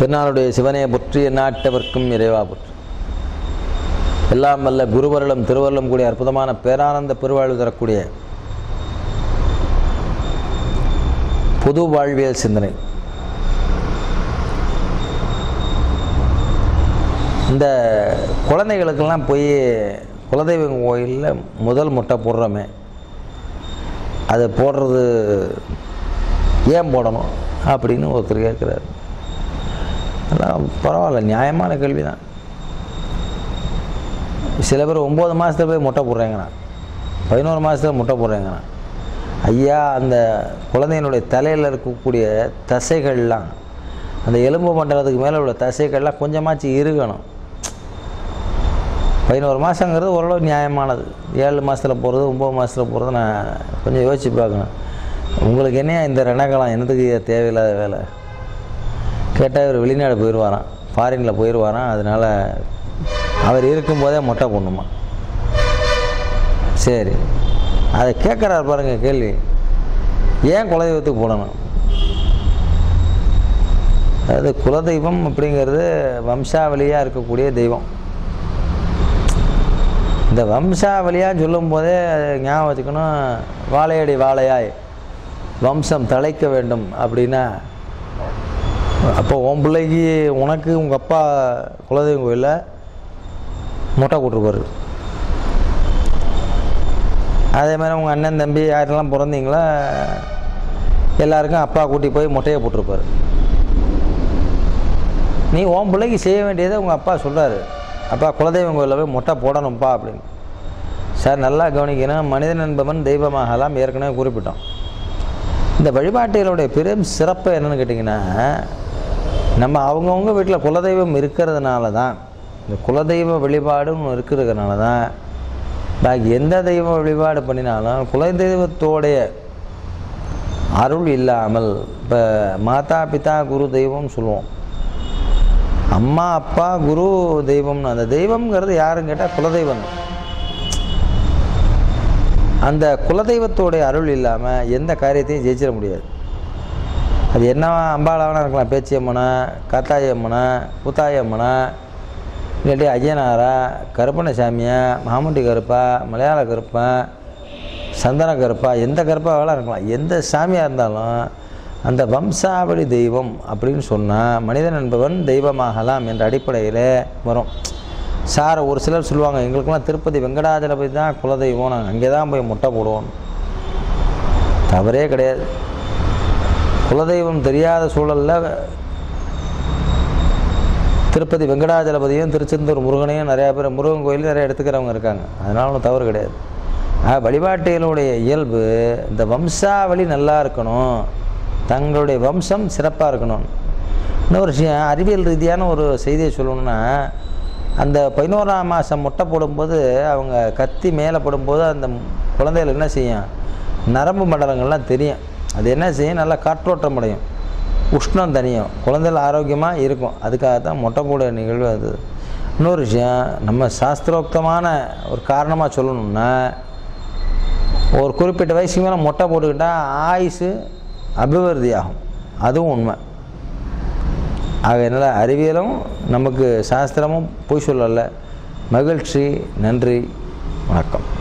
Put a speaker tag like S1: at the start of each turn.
S1: தென்னாளுடைய சிவனே புற்றி நாட்டவர்க்கும் இறைவா புற்றி. எல்லாம் வல்ல குருவருளும் திருவருளும் கூடிய அற்புதமான பேரானந்த பெருவாழ்வு தரக்கூடிய புது வாழ்வியல் சிந்தனை. இந்த குழந்தைகளுக்கெல்லாம் போய் குலதெய்வம் கோயிலில் முதல் முட்டை போடுறோமே, அதை போடுறது ஏன் போடணும் அப்படின்னு ஒருத்தர் கேட்குறாரு. அதான் பரவாயில்ல, நியாயமான கேள்வி தான். சில பேர் 9 மாதத்தில் போய் முட்டை போடுறாங்கண்ணா, 11 மாதத்தில் முட்டை போடுறாங்கண்ணா. ஐயா, அந்த குழந்தையினுடைய தலையில் இருக்கக்கூடிய தசைகள்லாம், அந்த எலும்பு மண்டலத்துக்கு மேலே உள்ள தசைகள்லாம் கொஞ்சமாச்சு இருக்கணும். 11 மாதங்கிறது ஓரளவு நியாயமானது. 7 மாதத்தில் போகிறது, 9 மாதத்தில் போகிறது நான் கொஞ்சம் யோசித்து பார்க்கணும். உங்களுக்கு என்னையா இந்த ரணகலம், என்னதுக்கு தேவையில்லாத வேலை? கேட்டால் இவர் வெளிநாடு போயிடுவாராம், ஃபாரினில் போயிடுவாராம். அதனால் அவர் இருக்கும்போதே மொட்டை போடணுமா? சரி, அதை கேட்குறாரு பாருங்கள் கேள்வி. ஏன் குலதெய்வத்துக்கு போடணும்? அதாவது குலதெய்வம் அப்படிங்கிறது வம்சாவளியாக இருக்கக்கூடிய தெய்வம். இந்த வம்சாவளியாக சொல்லும் போதே ஞாபகம் வச்சுக்கணும், வாழையடி வாழையாய் வம்சம் தழைக்க வேண்டும் அப்படின்னா, அப்போ உன் பிள்ளைக்கு உனக்கு உங்கள் அப்பா குலதெய்வம் கோயிலில் மொட்டை போட்டிருப்பாரு. அதே மாதிரி உங்கள் அண்ணன் தம்பி யாரெல்லாம் பிறந்தீங்களோ எல்லாருக்கும் அப்பா கூட்டி போய் மொட்டையை போட்டிருப்பார். நீ உன் பிள்ளைக்கு செய்ய வேண்டியதை உங்கள் அப்பா சொல்கிறாரு, அப்பா குலதெய்வம் கோயிலில் போய் மொட்டை போடணும்ப்பா அப்படின்னு. சார் நல்லா கவனிக்கணும், மனிதன் என்பவன் தெய்வமாகலாம் ஏற்கனவே குறிப்பிட்டோம். இந்த வழிபாட்டுகளுடைய பெரும் சிறப்பு என்னென்னு கேட்டிங்கன்னா, நம்ம அவங்கவுங்க வீட்டில் குலதெய்வம் இருக்கிறதுனால தான், இந்த குலதெய்வ வழிபாடுன்னு இருக்கிறதுனால தான் பாக்கி எந்த தெய்வ வழிபாடு பண்ணினாலும் குலதெய்வத்தோடைய அருள் இல்லாமல், இப்போ மாதா பிதா குரு தெய்வம்னு சொல்லுவோம், அம்மா அப்பா குரு தெய்வம்னு. அந்த தெய்வம்ங்கிறது யாருன்னு கேட்டால் குலதெய்வம். அந்த குலதெய்வத்தோடைய அருள் இல்லாமல் எந்த காரியத்தையும் ஜெயிச்சிட முடியாது. அது என்ன அம்பாளாவனா இருக்கலாம், பேச்சியம்மனா, காத்தாயி அம்மனா, கூத்தாயி அம்மனா, இல்லாட்டி ஐயனாரா, கருப்பண்ண சாமியா, மாமுண்டி கருப்பா, மலையாள கருப்பா, சந்தன கருப்பா, எந்த கருப்பாவெல்லாம் இருக்கலாம். எந்த சாமியாக இருந்தாலும் அந்த வம்சாவளி தெய்வம் அப்படின்னு சொன்னால் மனிதன் என்பவன் தெய்வமாகலாம் என்ற அடிப்படையில் வரும். சார் ஒரு சிலர் சொல்லுவாங்க, எங்களுக்கெல்லாம் திருப்பதி வெங்கடாஜலபதி தான் குலதெய்வம், நாங்கள் அங்கே தான் போய் முட்டை போடுவோம். தவறே கிடையாது. குலதெய்வம் தெரியாத சூழலில் திருப்பதி வெங்கடாஜலபதியும் திருச்செந்தூர் முருகனையும் நிறையா பேர், முருகன் கோயிலும் நிறையா எடுத்துக்கிறவங்க இருக்காங்க. அதனால ஒன்றும் தவறு கிடையாது. வழிபாட்டுகளுடைய இயல்பு இந்த வம்சாவளி நல்லா இருக்கணும், தங்களுடைய வம்சம் சிறப்பாக இருக்கணும். இன்னொரு விஷயம், அறிவியல் ரீதியான ஒரு செய்தியை சொல்லணும்னா, அந்த 11ஆம் மாதம் முட்டை போடும்போது அவங்க கத்தி மேலே போடும்போது அந்த குழந்தைகள் என்ன செய்யும், நரம்பு மண்டலங்கள்லாம் தெரியும். அது என்ன செய்யும், நல்லா காற்றோட்டம் அடையும், உஷ்ணம் தனியும், குழந்தைகள் ஆரோக்கியமாக இருக்கும். அதுக்காக தான் மொட்டை போட நிகழ்வு அது. இன்னொரு விஷயம், நம்ம சாஸ்திரோக்தமான ஒரு காரணமாக சொல்லணும்னா, ஒரு குறிப்பிட்ட வயசுக்கு மேலே மொட்டை போட்டுக்கிட்டால் ஆயுசு அபிவிருத்தி ஆகும். அதுவும் உண்மை. ஆக என்னால் அறிவியலும் நமக்கு சாஸ்திரமும் பொய் சொல்லலை. மகிழ்ச்சி, நன்றி, வணக்கம்.